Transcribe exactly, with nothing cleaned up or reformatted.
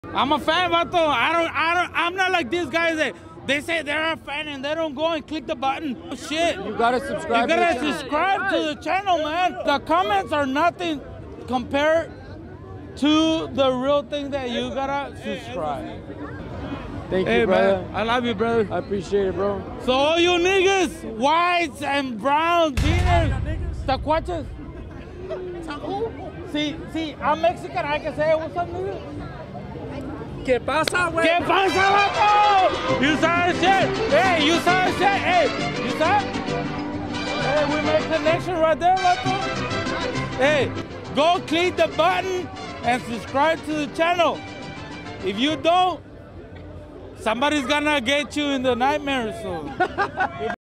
I'm a fan, vato. I don't, I don't, I'm not like these guys that they say they're a fan and they don't go and click the button. Oh, shit. You gotta subscribe. You gotta to subscribe to the channel, man. The comments are nothing compared to the real thing that you gotta subscribe. Thank Hey, you, brother. man, I love you, brother. I appreciate it, bro. So all you niggas, whites and browns, beaners, tacuaches. See, see, I'm Mexican. I can say, what's up, nigga? ¿Qué pasa, güey? ¿Qué pasa, vato? You saw that shit? Hey, you saw that shit? Hey, you saw it? Hey, we make connection right there, vato. Hey, go click the button and subscribe to the channel. If you don't, somebody's gonna get you in the nightmare soon.